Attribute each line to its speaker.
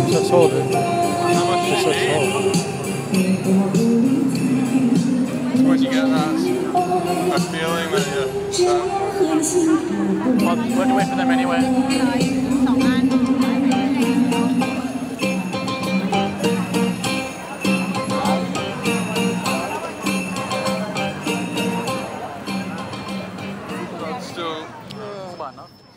Speaker 1: just hold it.
Speaker 2: How much
Speaker 1: Just
Speaker 2: do you
Speaker 1: hold.
Speaker 2: need? It's when you get a feeling that
Speaker 3: We'll do it for them anyway.
Speaker 2: still...
Speaker 3: It's fine enough.